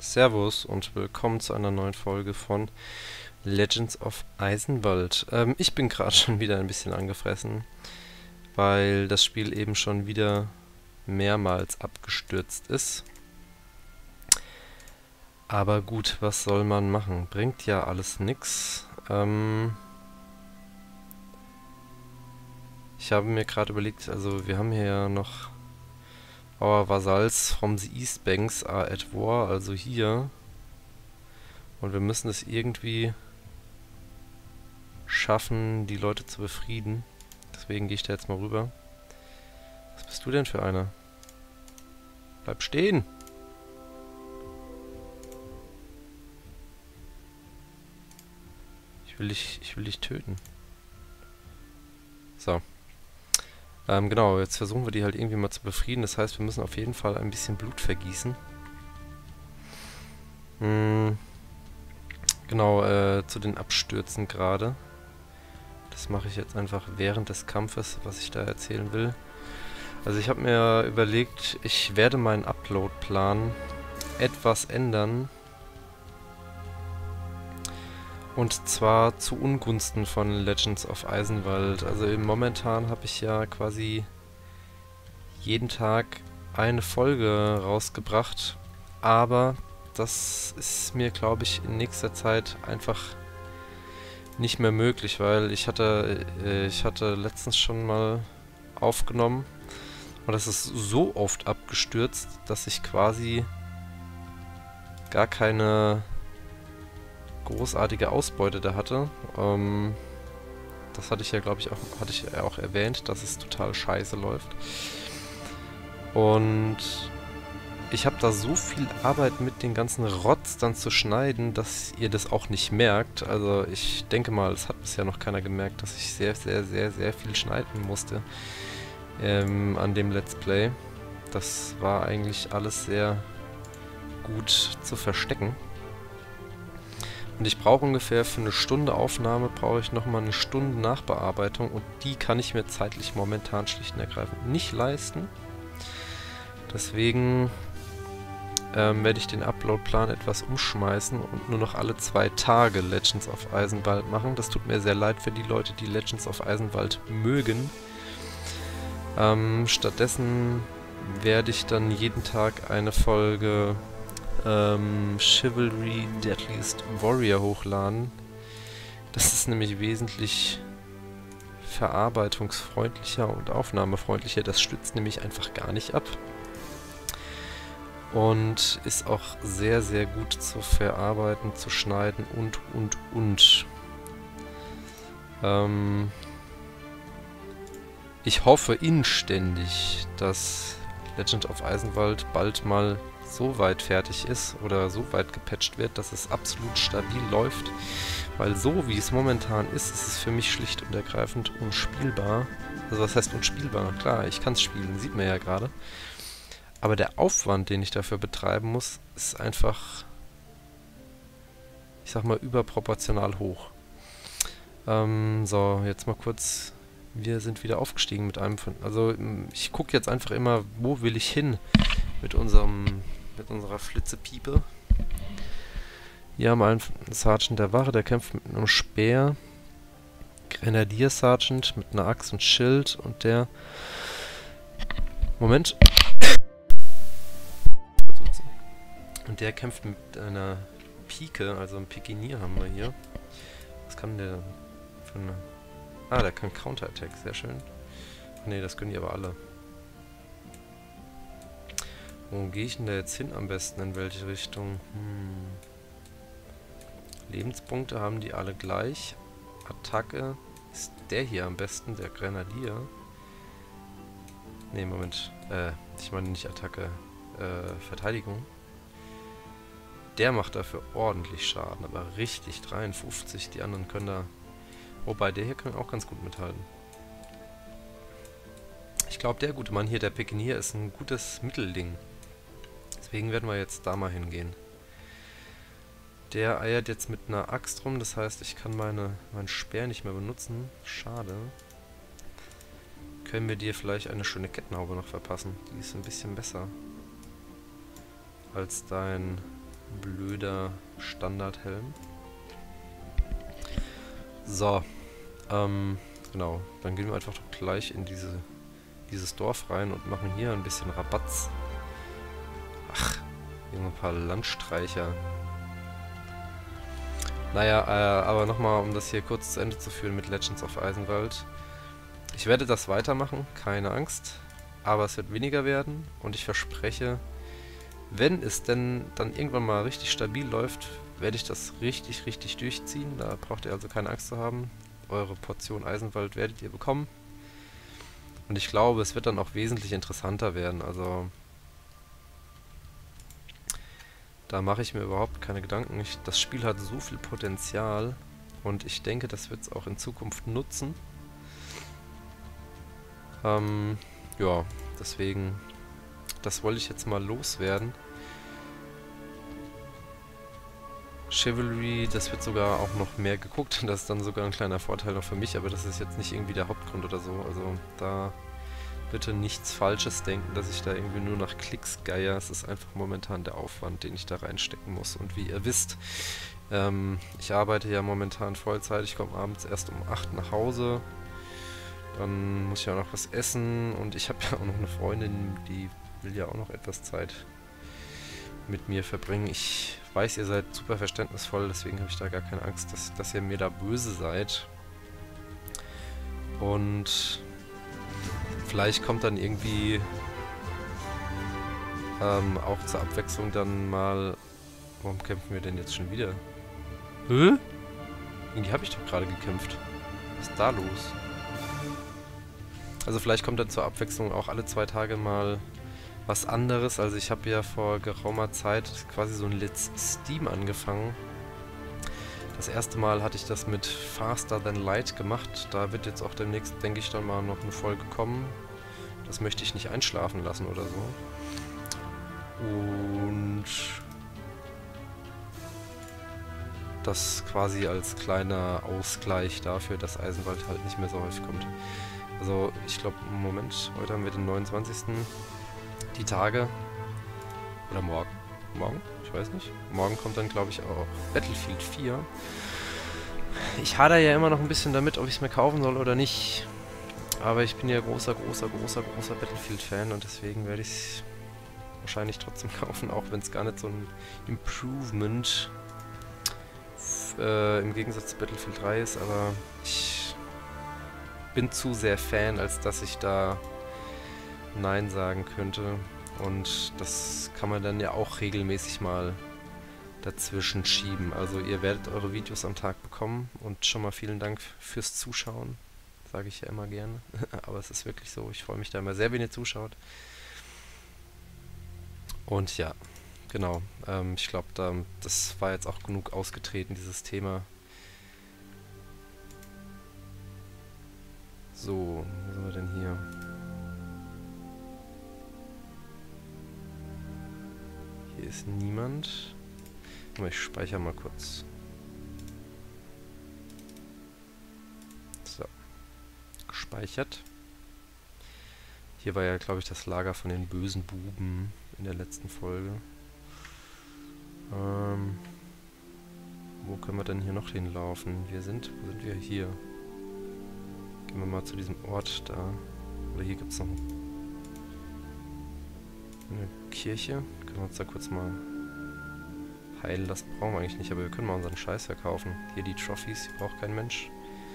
Servus und willkommen zu einer neuen Folge von Legends of Eisenwald. Ich bin gerade schon wieder ein bisschen angefressen, weil das Spiel eben schon wieder mehrmals abgestürzt ist. Aber gut, was soll man machen? Bringt ja alles nix. Ich habe mir gerade überlegt, also wir haben hier ja noch Our Vassals from the East Banks are at war, also hier. Und wir müssen es irgendwie schaffen, die Leute zu befrieden. Deswegen gehe ich da jetzt mal rüber. Was bist du denn für einer? Bleib stehen! Ich will dich töten. So. Genau, jetzt versuchen wir die halt irgendwie mal zu befrieden. Das heißt, wir müssen auf jeden Fall ein bisschen Blut vergießen. Genau, zu den Abstürzen gerade. Das mache ich jetzt einfach während des Kampfes, was ich da erzählen will. Also ich habe mir überlegt, ich werde meinen Upload-Plan etwas ändern. Und zwar zu Ungunsten von Legends of Eisenwald. Also momentan habe ich ja quasi jeden Tag eine Folge rausgebracht. Aber das ist mir, glaube ich, in nächster Zeit einfach nicht mehr möglich, weil ich hatte letztens schon mal aufgenommen und das ist so oft abgestürzt, dass ich quasi gar keine großartige Ausbeute da hatte. Das hatte ich ja, glaube ich, auch erwähnt, dass es total scheiße läuft. Und ich habe da so viel Arbeit mit den ganzen Rotz dann zu schneiden, dass ihr das auch nicht merkt. Also ich denke mal, es hat bisher noch keiner gemerkt, dass ich sehr, sehr, sehr, sehr viel schneiden musste an dem Let's Play. Das war eigentlich alles sehr gut zu verstecken. Und ich brauche ungefähr für eine Stunde Aufnahme, brauche ich nochmal eine Stunde Nachbearbeitung und die kann ich mir zeitlich momentan schlicht und ergreifend nicht leisten. Deswegen werde ich den Upload-Plan etwas umschmeißen und nur noch alle 2 Tage Legends of Eisenwald machen. Das tut mir sehr leid für die Leute, die Legends of Eisenwald mögen. Stattdessen werde ich dann jeden Tag eine Folge Chivalry Deadliest Warrior hochladen. Das ist nämlich wesentlich verarbeitungsfreundlicher und aufnahmefreundlicher. Das stützt nämlich einfach gar nicht ab. Und ist auch sehr, sehr gut zu verarbeiten, zu schneiden und. Ich hoffe inständig, dass Legend of Eisenwald bald mal so weit fertig ist oder so weit gepatcht wird, dass es absolut stabil läuft. Weil so wie es momentan ist es für mich schlicht und ergreifend unspielbar. Also was heißt unspielbar? Klar, ich kann es spielen, sieht man ja gerade. Aber der Aufwand, den ich dafür betreiben muss, ist einfach, ich sag mal, überproportional hoch. So, jetzt mal kurz. Wir sind wieder aufgestiegen mit einem von... Also, ich gucke jetzt einfach immer, wo will ich hin mit unserer Flitzepiepe. Hier haben wir einen Sergeant der Wache, der kämpft mit einem Speer. Grenadier Sergeant mit einer Axt und Schild und der... Moment. Und der kämpft mit einer Pike, also ein Pikenier haben wir hier. Was kann der für eine... Ah, der kann Counterattack, sehr schön. Ne, das können die aber alle. Wo gehe ich denn da jetzt hin am besten? In welche Richtung? Lebenspunkte haben die alle gleich. Attacke ist der hier am besten, der Grenadier. Ne, Moment. Ich meine nicht Attacke. Verteidigung. Der macht dafür ordentlich Schaden, aber richtig 53. Die anderen können da... Wobei, der hier kann auch ganz gut mithalten. Ich glaube, der gute Mann hier, der Pikenier, ist ein gutes Mittelding. Deswegen werden wir jetzt da mal hingehen. Der eiert jetzt mit einer Axt rum, das heißt, ich kann meinen Speer nicht mehr benutzen. Schade. Können wir dir vielleicht eine schöne Kettenhaube noch verpassen? Die ist ein bisschen besser als dein blöder Standardhelm. So, genau. Dann gehen wir einfach doch gleich in dieses Dorf rein und machen hier ein bisschen Rabatz. Ach, hier ein paar Landstreicher. Naja, aber nochmal, um das hier kurz zu Ende zu führen mit Legends of Eisenwald. Ich werde das weitermachen, keine Angst. Aber es wird weniger werden und ich verspreche, wenn es denn dann irgendwann mal richtig stabil läuft, werde ich das richtig, richtig durchziehen. Da braucht ihr also keine Angst zu haben. Eure Portion Eisenwald werdet ihr bekommen. Und ich glaube, es wird dann auch wesentlich interessanter werden. Also da mache ich mir überhaupt keine Gedanken. Das Spiel hat so viel Potenzial und ich denke, das wird es auch in Zukunft nutzen. Ja, deswegen, das wollte ich jetzt mal loswerden. Chivalry, das wird sogar auch noch mehr geguckt. Das ist dann sogar ein kleiner Vorteil noch für mich, aber das ist jetzt nicht irgendwie der Hauptgrund oder so. Also da bitte nichts Falsches denken, dass ich da irgendwie nur nach Klicks geier. Es ist einfach momentan der Aufwand, den ich da reinstecken muss. Und wie ihr wisst, ich arbeite ja momentan Vollzeit. Ich komme abends erst um 8 nach Hause. Dann muss ich ja noch was essen und ich habe ja auch noch eine Freundin, die will ja auch noch etwas Zeit mit mir verbringen. Ich weiß, ihr seid super verständnisvoll, deswegen habe ich da gar keine Angst, dass ihr mir da böse seid. Und vielleicht kommt dann irgendwie auch zur Abwechslung dann mal... Warum kämpfen wir denn jetzt schon wieder? Hä? Irgendwie habe ich doch gerade gekämpft. Was ist da los? Also vielleicht kommt dann zur Abwechslung auch alle 2 Tage mal was anderes. Also ich habe ja vor geraumer Zeit quasi so ein Let's Steam angefangen. Das erste Mal hatte ich das mit Faster Than Light gemacht. Da wird jetzt auch demnächst, denke ich, dann mal noch eine Folge kommen. Das möchte ich nicht einschlafen lassen oder so. Und das quasi als kleiner Ausgleich dafür, dass Eisenwald halt nicht mehr so häufig kommt. Also ich glaube, im Moment, heute haben wir den 29. Die Tage. Oder morgen. Morgen? Ich weiß nicht. Morgen kommt dann, glaube ich, auch Battlefield 4. Ich hadere ja immer noch ein bisschen damit, ob ich es mir kaufen soll oder nicht. Aber ich bin ja großer Battlefield-Fan und deswegen werde ich es wahrscheinlich trotzdem kaufen, auch wenn es gar nicht so ein Improvement im Gegensatz zu Battlefield 3 ist, aber ich bin zu sehr Fan, als dass ich da Nein sagen könnte. Und das kann man dann ja auch regelmäßig mal dazwischen schieben. Also ihr werdet eure Videos am Tag bekommen und schon mal vielen Dank fürs Zuschauen. Sage ich ja immer gerne. Aber es ist wirklich so, ich freue mich da immer sehr, wenn ihr zuschaut. Und ja, genau. Ich glaube, das war jetzt auch genug ausgetreten, dieses Thema. So, wo sind wir denn hier? Hier ist niemand. Aber ich speichere mal kurz. So. Gespeichert. Hier war ja, glaube ich, das Lager von den bösen Buben in der letzten Folge. Wo können wir denn hier noch hinlaufen? Wo sind wir? Hier. Gehen wir mal zu diesem Ort da. Oder hier gibt es noch eine Kirche. Können wir uns da kurz mal heilen lassen. Brauchen wir eigentlich nicht, aber wir können mal unseren Scheiß verkaufen. Hier die Trophies, die braucht kein Mensch.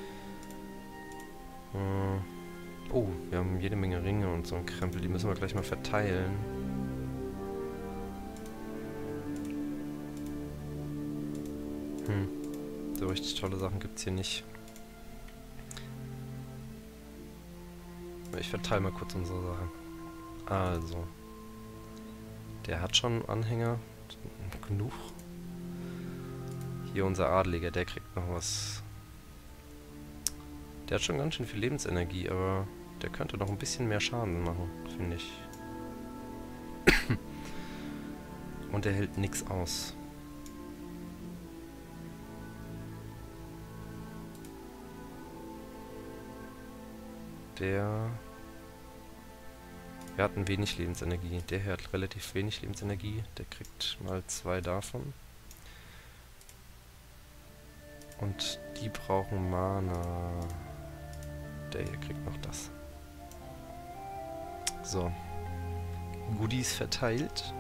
Oh, wir haben jede Menge Ringe und so ein Krempel. Die müssen wir gleich mal verteilen. So richtig tolle Sachen gibt es hier nicht. Ich verteile mal kurz unsere Sachen. Also. Der hat schon Anhänger. Genug. Hier unser Adeliger, der kriegt noch was. Der hat schon ganz schön viel Lebensenergie, aber der könnte noch ein bisschen mehr Schaden machen, finde ich. Und er hält nichts aus. Der Wir hatten wenig Lebensenergie. Der hier hat relativ wenig Lebensenergie. Der kriegt mal 2 davon. Und die brauchen Mana. Der hier kriegt noch das. So. Goodies verteilt.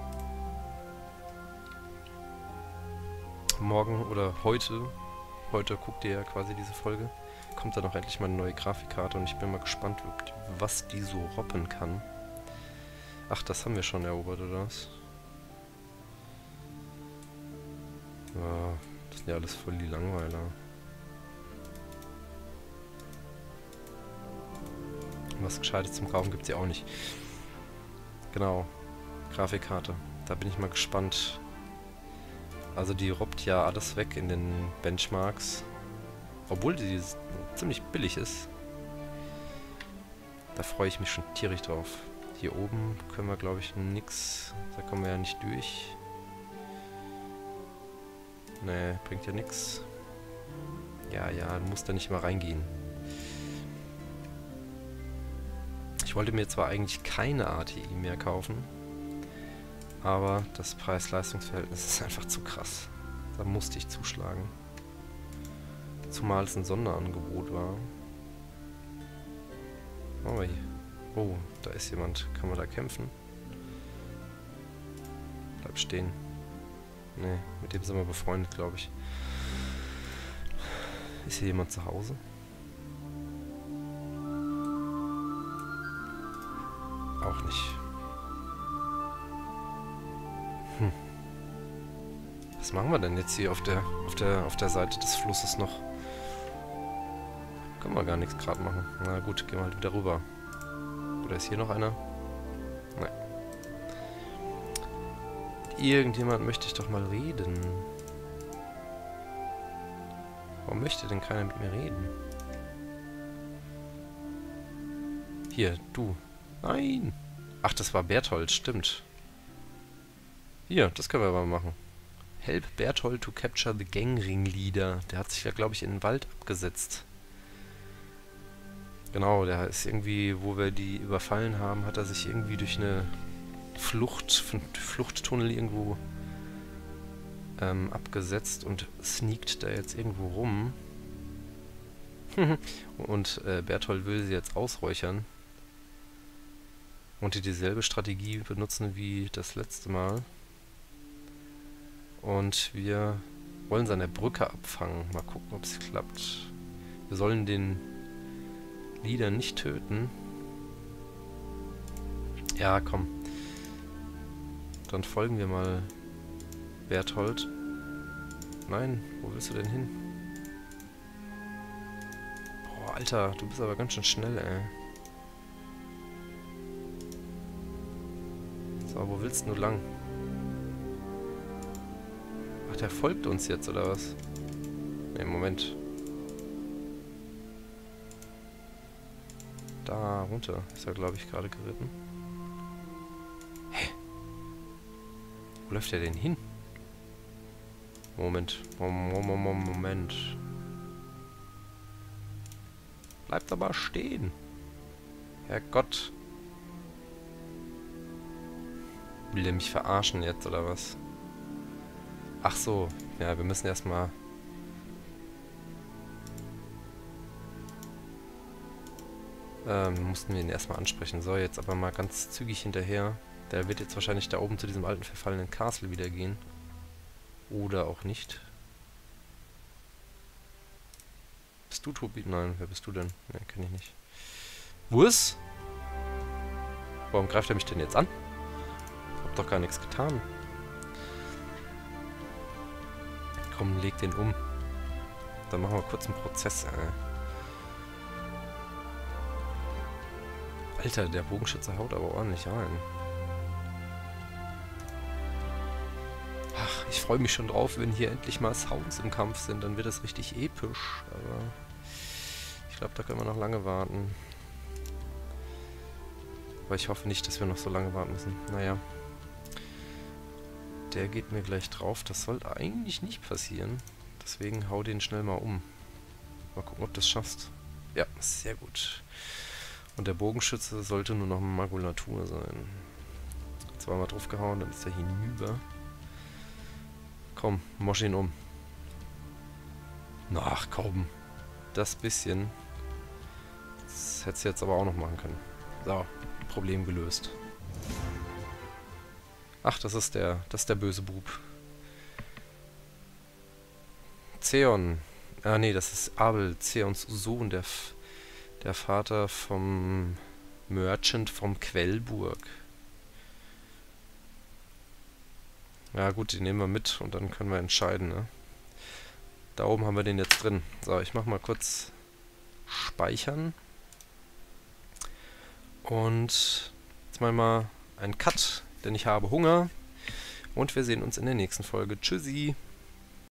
Morgen oder heute guckt ihr ja quasi diese Folge, kommt dann auch endlich mal eine neue Grafikkarte und ich bin mal gespannt, was die so robben kann. Ach, das haben wir schon erobert, oder was? Ja, das sind ja alles voll die Langweiler. Was Gescheites zum Kaufen gibt es ja auch nicht. Genau, Grafikkarte. Da bin ich mal gespannt. Also die robbt ja alles weg in den Benchmarks. Obwohl die ziemlich billig ist. Da freue ich mich schon tierisch drauf. Hier oben können wir, glaube ich, nix. Da kommen wir ja nicht durch. Nee, bringt ja nix. Ja, du musst da nicht mal reingehen. Ich wollte mir zwar eigentlich keine ATI mehr kaufen, aber das Preis-Leistungs-Verhältnis ist einfach zu krass. Da musste ich zuschlagen. Zumal es ein Sonderangebot war. Oh, da ist jemand. Kann man da kämpfen? Bleib stehen. Nee, mit dem sind wir befreundet, glaube ich. Ist hier jemand zu Hause? Auch nicht. Was machen wir denn jetzt hier auf der Seite des Flusses noch? Können wir gar nichts gerade machen. Na gut, gehen wir halt wieder rüber. Oder ist hier noch einer? Nein. Mit irgendjemand möchte ich doch mal reden. Warum möchte denn keiner mit mir reden? Hier, du. Nein! Ach, das war Berthold, stimmt. Hier, das können wir mal machen. Help Berthold to capture the Gangringleader. Der hat sich ja, glaube ich, in den Wald abgesetzt. Genau, der ist irgendwie, wo wir die überfallen haben, hat er sich irgendwie durch eine Fluchttunnel irgendwo abgesetzt und sneakt da jetzt irgendwo rum. Und Berthold will sie jetzt ausräuchern. Und dieselbe Strategie benutzen wie das letzte Mal. Und wir wollen seine Brücke abfangen. Mal gucken, ob es klappt. Wir sollen den Leader nicht töten. Ja, komm. Dann folgen wir mal Berthold. Nein, wo willst du denn hin? Boah, Alter, du bist aber ganz schön schnell, ey. So, wo willst du lang? Ach, der folgt uns jetzt, oder was? Ne, Moment. Da runter ist er, glaube ich, gerade geritten. Hä? Wo läuft er denn hin? Moment. Moment. Bleibt aber stehen. Herrgott. Will der mich verarschen jetzt, oder was? Ach so. Ja, wir müssen erstmal... mussten wir ihn erstmal ansprechen. So, jetzt aber mal ganz zügig hinterher. Der wird jetzt wahrscheinlich da oben zu diesem alten verfallenen Castle wieder gehen. Oder auch nicht. Bist du Tobi? Nein, wer bist du denn? Ne, kenn ich nicht. Wurs? Warum greift er mich denn jetzt an? Ich hab doch gar nichts getan. Komm, leg den um. Dann machen wir kurz einen Prozess. Alter, der Bogenschütze haut aber ordentlich ein. Ach, ich freue mich schon drauf, wenn hier endlich mal Sounds im Kampf sind. Dann wird das richtig episch. Aber ich glaube, da können wir noch lange warten. Aber ich hoffe nicht, dass wir noch so lange warten müssen. Naja. Der geht mir gleich drauf. Das sollte eigentlich nicht passieren. Deswegen hau den schnell mal um. Mal gucken, ob du das schaffst. Ja, sehr gut. Und der Bogenschütze sollte nur noch Magulatur sein. Zweimal draufgehauen, dann ist er hinüber. Komm, mosch ihn um. Ach komm. Das bisschen. Das hättest du jetzt aber auch noch machen können. So, Problem gelöst. Ach, das ist der böse Bub. Zeon. Ah, nee, das ist Abel, Zeons Sohn, der Vater vom Merchant vom Quellburg. Ja gut, die nehmen wir mit und dann können wir entscheiden, ne? Da oben haben wir den jetzt drin. So, ich mach mal kurz speichern. Und jetzt mal einen Cut, denn ich habe Hunger. Und wir sehen uns in der nächsten Folge. Tschüssi!